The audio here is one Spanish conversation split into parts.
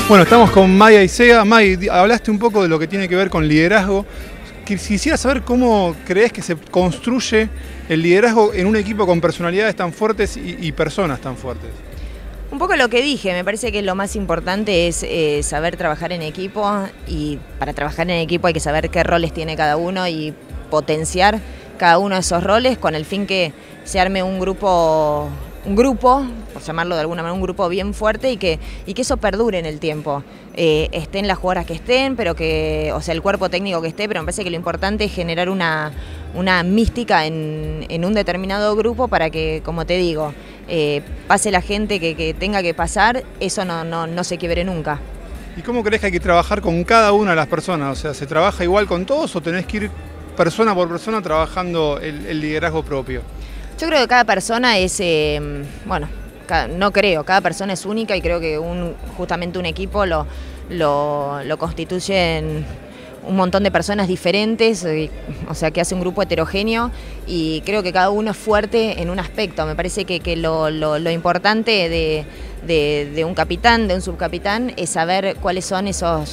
Bueno, estamos con May Aicea. May, hablaste un poco de lo que tiene que ver con liderazgo. Quisiera saber cómo crees que se construye el liderazgo en un equipo con personalidades tan fuertes y personas tan fuertes. Un poco lo que dije, me parece que lo más importante es saber trabajar en equipo, y para trabajar en equipo hay que saber qué roles tiene cada uno y potenciar cada uno de esos roles con el fin que se arme un grupo, por llamarlo de alguna manera, un grupo bien fuerte y que eso perdure en el tiempo. Estén las jugadoras que estén, pero el cuerpo técnico que esté, pero me parece que lo importante es generar una mística en un determinado grupo para que, como te digo, pase la gente que tenga que pasar, eso no se quiebre nunca. ¿Y cómo crees que hay que trabajar con cada una de las personas? O sea, ¿se trabaja igual con todos o tenés que ir persona por persona trabajando el liderazgo propio? Yo creo que cada persona es, cada persona es única y creo que justamente un equipo lo constituyen un montón de personas diferentes, o sea que hace un grupo heterogéneo y creo que cada uno es fuerte en un aspecto. Me parece que lo importante de un capitán, de un subcapitán, es saber cuáles son esos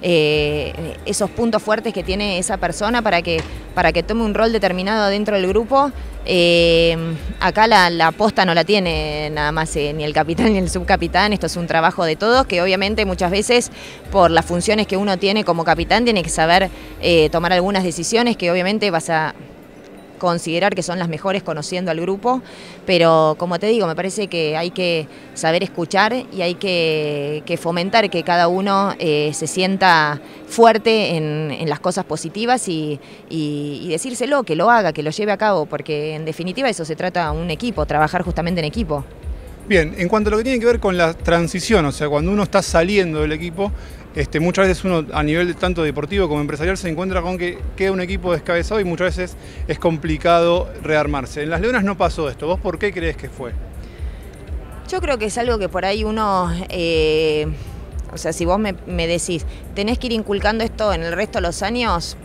puntos fuertes que tiene esa persona para que tome un rol determinado dentro del grupo. Acá la posta no la tiene nada más ni el capitán ni el subcapitán, esto es un trabajo de todos que obviamente muchas veces por las funciones que uno tiene como capitán tiene que saber tomar algunas decisiones que obviamente vas a considerar que son las mejores conociendo al grupo, pero como te digo, me parece que hay que saber escuchar y hay que fomentar que cada uno se sienta fuerte en las cosas positivas y decírselo, que lo haga, que lo lleve a cabo, porque en definitiva eso se trata de un equipo, trabajar justamente en equipo. Bien, en cuanto a lo que tiene que ver con la transición, o sea, cuando uno está saliendo del equipo, muchas veces uno a nivel tanto deportivo como empresarial se encuentra con que queda un equipo descabezado y muchas veces es complicado rearmarse. En las Leonas no pasó esto. ¿Vos por qué crees que fue? Yo creo que es algo que por ahí uno, o sea, si vos me decís, tenés que ir inculcando esto en el resto de los años,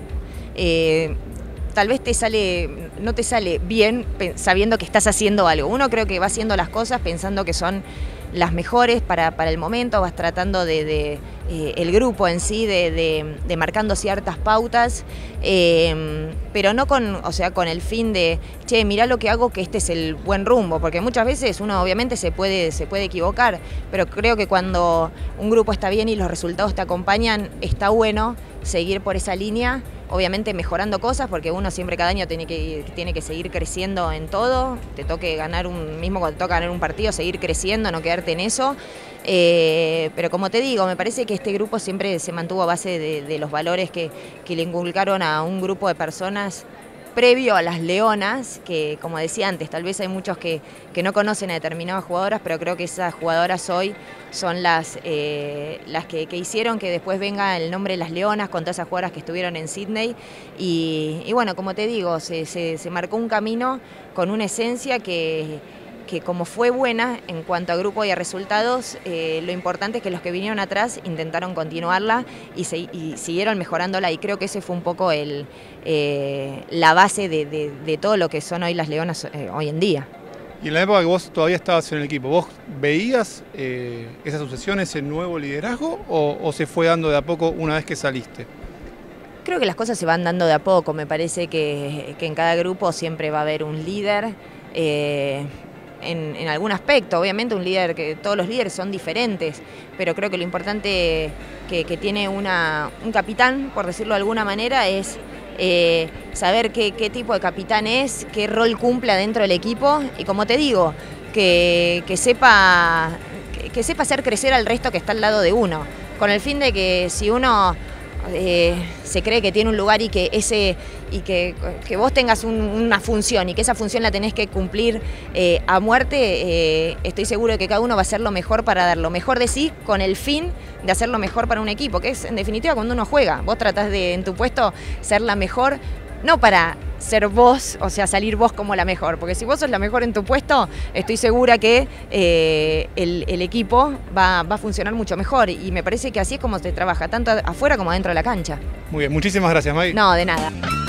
tal vez no te sale bien sabiendo que estás haciendo algo. Uno creo que va haciendo las cosas pensando que son las mejores para el momento, vas tratando el grupo en sí, de marcando ciertas pautas, pero no con el fin de, che, mirá lo que hago, que este es el buen rumbo, porque muchas veces uno obviamente se puede equivocar, pero creo que cuando un grupo está bien y los resultados te acompañan, está bueno seguir por esa línea, obviamente mejorando cosas, porque uno siempre cada año tiene que seguir creciendo en todo, te toque ganar mismo cuando te toca ganar un partido, seguir creciendo, no quedarte en eso, pero como te digo, me parece que este grupo siempre se mantuvo a base de los valores que le inculcaron a un grupo de personas previo a las Leonas, que como decía antes, tal vez hay muchos que no conocen a determinadas jugadoras, pero creo que esas jugadoras hoy son las que hicieron que después venga el nombre de las Leonas con todas esas jugadoras que estuvieron en Sydney y bueno, como te digo, se marcó un camino con una esencia que como fue buena en cuanto a grupo y a resultados, lo importante es que los que vinieron atrás intentaron continuarla y siguieron mejorándola, y creo que ese fue un poco la base de todo lo que son hoy las Leonas hoy en día. Y en la época que vos todavía estabas en el equipo, ¿vos veías esa sucesión, ese nuevo liderazgo o se fue dando de a poco una vez que saliste? Creo que las cosas se van dando de a poco, me parece que en cada grupo siempre va a haber un líder, en algún aspecto, obviamente un líder, que todos los líderes son diferentes, pero creo que lo importante que tiene un capitán, por decirlo de alguna manera, es saber qué tipo de capitán es, qué rol cumple dentro del equipo y, como te digo, que sepa hacer crecer al resto que está al lado de uno, con el fin de que si uno se cree que tiene un lugar y que vos tengas una función y que esa función la tenés que cumplir a muerte, estoy seguro de que cada uno va a hacer lo mejor para dar lo mejor de sí con el fin de hacer lo mejor para un equipo, que es en definitiva cuando uno juega, vos tratás de en tu puesto ser la mejor, no para ser vos, o sea, salir vos como la mejor, porque si vos sos la mejor en tu puesto, estoy segura que el equipo va a funcionar mucho mejor, y me parece que así es como se trabaja, tanto afuera como adentro de la cancha. Muy bien, muchísimas gracias, May. No, de nada.